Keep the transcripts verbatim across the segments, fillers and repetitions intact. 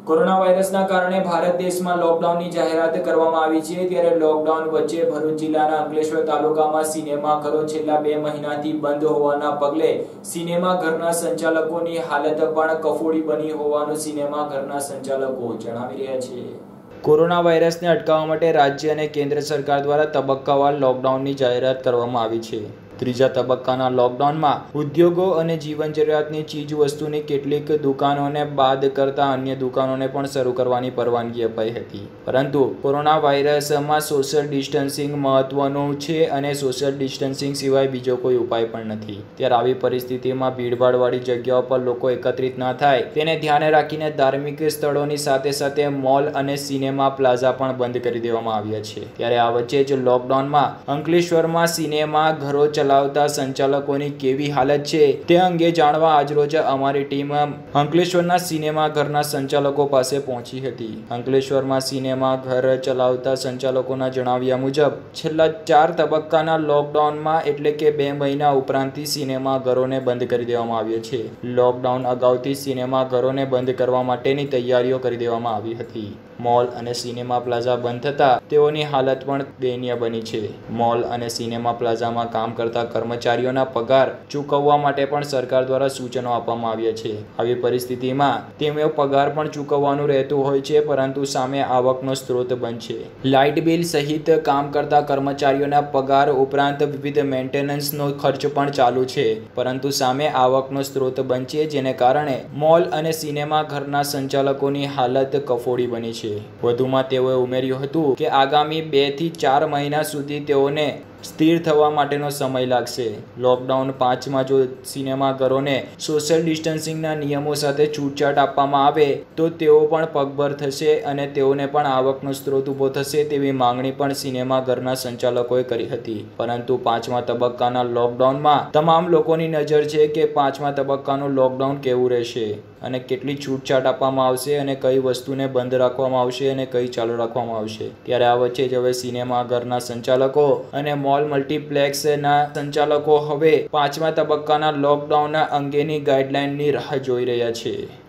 Corona વાયરસના કારણે ભારત દેશમાં લોકડાઉનની જાહેરાત કરવામાં આવી છે। ત્યારે લોકડાઉન વચ્ચે ભરૂચ જિલ્લાના અંકલેશ્વર તાલુકામાં સિનેમાઘરો છેલ્લા બે મહિનાથી બંધ હોવાના પગલે સિનેમાઘરના સંચાલકોની હાલત પણ કફોડી બની હોવાનું સિનેમાઘરના સંચાલકો જણાવી રહ્યા છે। કોરોના વાયરસને અટકાવવા માટે રાજ્ય અને કેન્દ્ર સરકાર દ્વારા તબક્કાવાર લોકડાઉનની જાહેરાત કરવામાં આવી છે। ત્રીજા તબક્કાના લોકડાઉનમાં ઉદ્યોગો અને જીવન જરૂરિયાતની ચીજ વસ્તુની કેટલીક દુકાનોને બાદ કરતા અન્ય દુકાનોને પણ શરૂ કરવાની પરવાનગી અપાઈ હતી, પરંતુ કોરોના વાયરસમાં સોશિયલ ડિસ્ટન્સિંગ મહત્વનું છે અને સોશિયલ ડિસ્ટન્સિંગ સિવાય બીજો કોઈ ઉપાય પણ નથી। ત્યારે આવી પરિસ્થિતિમાં ભીડભાડવાળી જગ્યાઓ પર લોકો એકત્રિત ન થાય તેને ધ્યાને રાખીને ધાર્મિક સ્થળોની સાથે સાથે મોલ અને સિનેમા પ્લાઝા પણ બંધ કરી દેવામાં આવ્યા છે। ત્યારે આ વચ્ચે જ લોકડાઉનમાં અંકલેશ્વરમાં સિનેમા ઘરો ચલાવતા સંચાલકોની કેવી હાલત છે તે અંગે જાણવા આજરોજ અમારી ટીમ અંકલેશ્વરના સિનેમા ઘરના સંચાલકો પાસે પહોંચી હતી। અંકલેશ્વરમાં સિનેમા ઘર ચલાવતા સંચાલકોના જણાવ્યા મુજબ છેલ્લા ચાર તબક્કાના લોકડાઉનમાં એટલે કે બે મહિના ઉપરાંતથી સિનેમા ઘરોને બંધ કરી દેવામાં આવ્યા છે। લોકડાઉન અગાઉથી સિનેમા ઘરોને બંધ કરવા માટેની તૈયારીઓ કરી દેવામાં આવી હતી। મોલ અને સિનેમા પ્લાઝા બંધ થતા તેઓની હાલત પણ દયનીય બની છે। મોલ અને સિનેમા પ્લાઝામાં કામ કરતા કર્મચારીઓના પગાર ચૂકવવા માટે પણ સરકાર દ્વારા સૂચનો આપવામાં આવ્યા છે। આવી પરિસ્થિતિમાં તેમનો પગાર પણ ચૂકવવાનું રહેતું હોય છે, પરંતુ સામે આવકનો સ્ત્રોત બંધ છે। લાઇટ બિલ સહિત કામ કરતા કર્મચારીઓના પગાર ઉપરાંત વિવિધ મેન્ટેનન્સનો ખર્ચ પણ ચાલુ છે, પરંતુ સામે આવકનો સ્ત્રોત બંધ છે, જેને કારણે મોલ અને સિનેમા ઘરના સંચાલકોની હાલત કફોડી બની છે। વધુમાં તેઓએ ઉમેર્યું હતું કે આગામી બે થી ચાર મહિના સુધી તેઓને સ્થિર થવા માટેનો સમય લાગશે। લોકડાઉન પાંચમાં જો સિનેમાઘરોને સોશિયલ ડિસ્ટન્સિંગના નિયમો સાથે છૂટછાટ આપવામાં આવે તો તેઓ પણ પગભર થશે અને તેઓને પણ આવકનો સ્ત્રોત ઊભો થશે તેવી માંગણી પણ સિનેમાઘરના સંચાલકોએ કરી હતી। પરંતુ પાંચમા તબક્કાના લોકડાઉનમાં તમામ લોકોની નજર છે કે પાંચમા તબક્કાનું લોકડાઉન કેવું રહેશે અને કેટલી છૂટછાટ આપવામાં આવશે અને કઈ વસ્તુને બંધ રાખવામાં આવશે અને કઈ ચાલુ રાખવામાં આવશે। ત્યારે આ વચ્ચે જ હવે સિનેમાઘરના સંચાલકો અને મોલ મલ્ટીપ્લેક્સના સંચાલકો હવે પાંચમા તબક્કાના લોકડાઉન અંગેની ગાઈડલાઈનની રાહ જોઈ રહ્યા છે।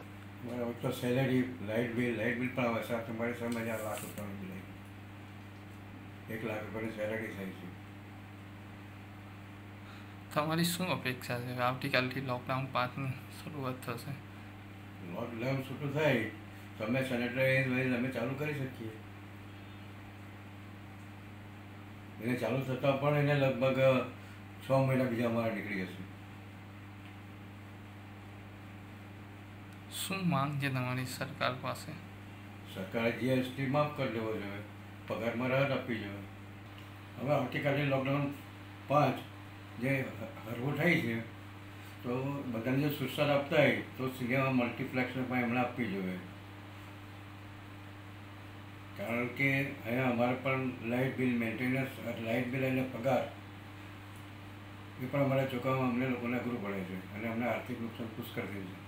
તો salary light bill light bill પણ આવે સાથે મારે સમય લાખ રૂપિયાનું બિલ એક લાખ રૂપિયાની સેલેરી થાય છે। તમારી શું અપેક્ષા છે? આવતીકાલથી લોકડાઉન પાંચની શરૂઆત થશે। લોકડાઉન શરૂ થાય તો અમે સેનેટરાઇઝ વાઇઝ અમે ચાલુ કરી શકીએ। એને ચાલુ થતાં પણ એને લગભગ છ મહિના બીજા અમારા નીકળી જશે। શું માંગ છે તમારી સરકાર પાસે? સરકારે જીએસટી માફ કરી દેવો જોઈએ, પગારમાં રાહત આપવી જોઈએ। હવે આવતીકાલે લોકડાઉન પાંચ જે હરવું થાય છે તો બધાને જે સુરસાદ આપતા હોય તો સિનેમા મલ્ટીપ્લેક્સને પણ એમણે આપવી જોઈએ, કારણ કે અહીંયા અમારે પણ light bill maintenance light bill અને પગાર એ પણ અમારા ચૂકવવામાં અમને લોકોને અઘરું પડે છે અને અમને આર્થિક નુકસાન પુષ્કળ થયું છે।